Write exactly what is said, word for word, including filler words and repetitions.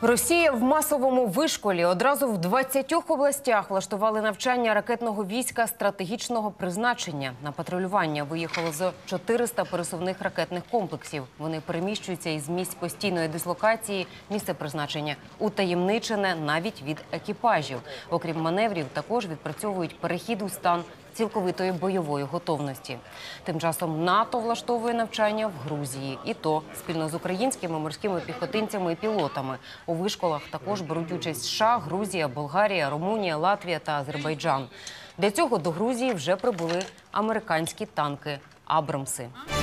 Росія в масовому вишколі. Одразу в двадцятьох областях влаштували навчання ракетного війська стратегічного призначення. На патрулювання виїхало зо чотириста пересувних ракетних комплексів. Вони переміщуються із місць постійної дислокації, місце призначення утаємничене навіть від екіпажів. Окрім маневрів, також відпрацьовують перехід у стан цілковитої бойової готовності. Тим часом НАТО влаштовує навчання в Грузії. І то спільно з українськими морськими піхотинцями і пілотами. У вишколах також беруть участь США, Грузія, Болгарія, Румунія, Латвія та Азербайджан. Для цього до Грузії вже прибули американські танки «Абрамси».